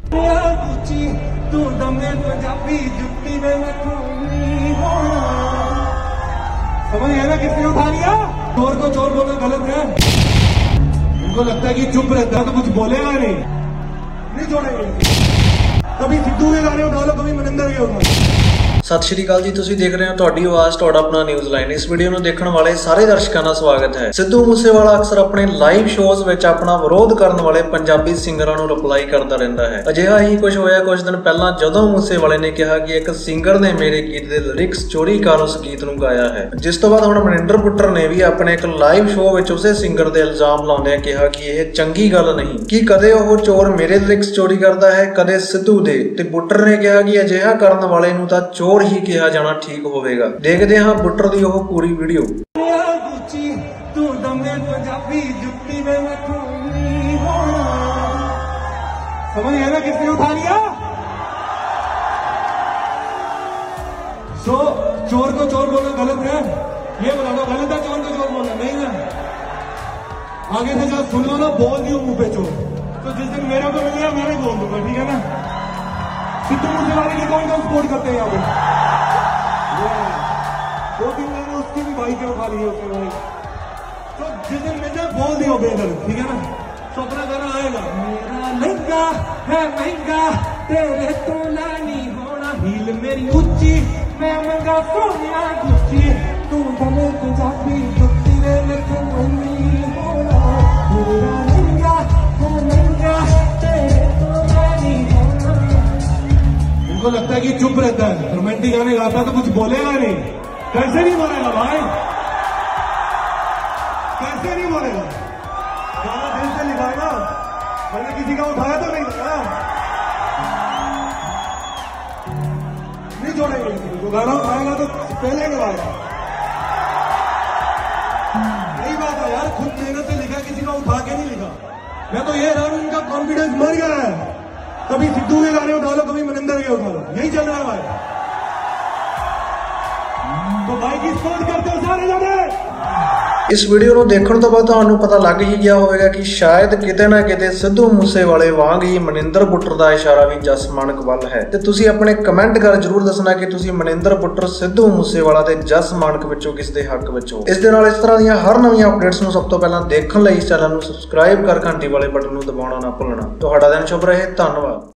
तू दमे पंजाबी जुत्ती में मैं समझ गया ना किसने उठा लिया? चोर को चोर बोलना गलत है। उनको लगता है कि चुप रहता है तो कुछ बोलेगा नहीं छोड़ेंगे। कभी सिद्धू के गाने उठा लो, कभी मनिंदर के उठा लो। सत श्री अकाल जी, तुसी देख रहे हो ਤੁਹਾਡੀ ਆਵਾਜ਼ ਤੁਹਾਡਾ ਆਪਣਾ ਨਿਊਜ਼ ਲਾਈਨ। ਇਸ ਵੀਡੀਓ ਨੂੰ ਦੇਖਣ ਵਾਲੇ ਸਾਰੇ ਦਰਸ਼ਕਾਂ ਦਾ ਸਵਾਗਤ ਹੈ। ਸਿੱਧੂ ਮੂਸੇਵਾਲਾ ਅਕਸਰ ਆਪਣੇ ਲਾਈਵ ਸ਼ੋਜ਼ ਵਿੱਚ ਆਪਣਾ ਵਿਰੋਧ ਕਰਨ ਵਾਲੇ ਪੰਜਾਬੀ ਸਿੰਗਰਾਂ ਨੂੰ ਰਿਪਲਾਈ ਕਰਦਾ ਰਹਿੰਦਾ ਹੈ। ਅਜਿਹਾ ਹੀ ਕੁਝ ਹੋਇਆ ਕੁਝ ਦਿਨ ਪਹਿਲਾਂ ਜਦੋਂ ਮੂਸੇਵਾਲੇ ਨੇ ਕਿਹਾ ਕਿ ਇੱਕ ਸਿੰਗਰ ਨੇ ਮੇਰੇ ਗੀਤ ਦੇ ਲਿਰਿਕਸ ਚੋਰੀ ਕਰ ਉਸ ਗੀਤ ਨੂੰ ਗਾਇਆ ਹੈ, ਜਿਸ ਤੋਂ ਬਾਅਦ ਹੁਣ ਮਨਿੰਦਰ ਬੁੱਟਰ ਨੇ ਵੀ ਆਪਣੇ ਇੱਕ ਲਾਈਵ ਸ਼ੋਅ ਵਿੱਚ ਉਸੇ ਸਿੰਗਰ ਦੇ ਇਲਜ਼ਾਮ ਲਾਉਂਦਿਆਂ ਕਿਹਾ ਕਿ ਇਹ ਚੰਗੀ ਗੱਲ ਨਹੀਂ ਕਿ ਕਦੇ ਉਹ ਚੋਰ ਮੇਰੇ ਲਿਰਿਕਸ ਚੋਰੀ ਕਰਦਾ ਹੈ, ਕਦੇ ਸਿੱਧੂ ਦੇ। ਤੇ ਬੁੱਟਰ ਨੇ ਕਿਹਾ ਕਿ ਅਜਿਹਾ ਕਰਨ ਵਾਲੇ ਨੂੰ ਤਾਂ ਚੋਰ ही कहा जाना ठीक होगा। देखते हैं बुट्टर दी वो पूरी वीडियो। तू दमे पंजाबी जुत्ती में मैं समझ गया ना किसने उठा लिया? चोर को चोर बोलना गलत है, ये बता दो गलत है चोर को चोर बोलना? नहीं ना, आगे से जब सुन लो ना, बोल दियो मुंह पे चोर, तो जिस दिन मेरे को मिल गया मैं भी बोल दूंगा, ठीक है ना? सिद्धू मूसेवाले की कौन कौन सपोर्ट करते हैं यहाँ पे? 2-3 मैंने उसकी भी भाई के उठा ली है, उसके भाई। तो जिस दिन मिल जाए बोल दियो बेदर, ठीक है ना? तो अपना गाना आएगा, मेरा लहंगा है महंगा तेरे तो लानी होना, हील मेरी ऊंची मैं मंगा सोनिया गुच्ची, तू दमे पंजाबी जुत्ती में मैं नहीं होना, मेरा लहंगा है महंगा तेरे तो लानी होना। उनको लगता है कि चुप रहता है, रोमांटिक गाने गाता तो कुछ बोलेगा नहीं। कैसे नहीं बोलेगा भाई, कैसे नहीं बोलेगा? गाना दिल से लिखाएगा, मैंने किसी का उठाया तो नहीं था, नहीं छोड़ेंगे किसी को। गाना उठाएगा तो पहले गवाएगा। यही बात है यार, खुद मेहनत से लिखा, किसी का उठा के नहीं लिखा। मैं तो ये हैरान हूं, उनका कॉन्फिडेंस मर गया है। कभी सिद्धू के गाने उठा लो, कभी मनिंदर के उठा लो, यही चल रहा है भाई। तो भाई की सपोर्ट करते हो सारे जाने। इस वीडियो ਨੂੰ ਦੇਖਣ ਤੋਂ ਬਾਅਦ ਤੁਹਾਨੂੰ ਪਤਾ ਲੱਗ ਹੀ ਗਿਆ ਹੋਵੇਗਾ ਕਿ ਸ਼ਾਇਦ ਕਿਤੇ ਨਾ ਕਿਤੇ ਸਿੱਧੂ ਮੂਸੇਵਾਲੇ ਵਾਂਗ ਹੀ ਮਨਿੰਦਰ ਬੁੱਟਰ ਦਾ ਇਸ਼ਾਰਾ ਵੀ ਜਸ ਮਾਨਕ ਵੱਲ ਹੈ। ਤੇ ਤੁਸੀਂ ਆਪਣੇ ਕਮੈਂਟ ਕਰ ਜਰੂਰ ਦੱਸਣਾ ਕਿ ਤੁਸੀਂ ਮਨਿੰਦਰ ਬੁੱਟਰ, ਸਿੱਧੂ ਮੂਸੇਵਾਲਾ ਤੇ ਜਸ ਮਾਨਕ ਵਿੱਚੋਂ ਕਿਸ ਦੇ ਹੱਕ ਵਿੱਚ ਹੋ। ਇਸ ਦੇ ਨਾਲ ਇਸ ਤਰ੍ਹਾਂ ਦੀਆਂ ਹਰ ਨਵੀਆਂ ਅਪਡੇਟਸ ਨੂੰ ਸਭ ਤੋਂ ਪਹਿਲਾਂ ਦੇਖਣ ਲਈ ਇਸ ਚੈਨਲ ਨੂੰ ਸਬਸਕ੍ਰਾਈਬ ਕਰ ਘੰਟੀ ਵਾਲੇ ਬਟਨ ਨੂੰ ਦਬਾਉਣਾ ਨਾ ਭੁੱਲਣਾ। ਤੁਹਾਡਾ ਦਿਨ ਸ਼ੁਭ ਰਹੇ, ਧੰਨਵਾਦ।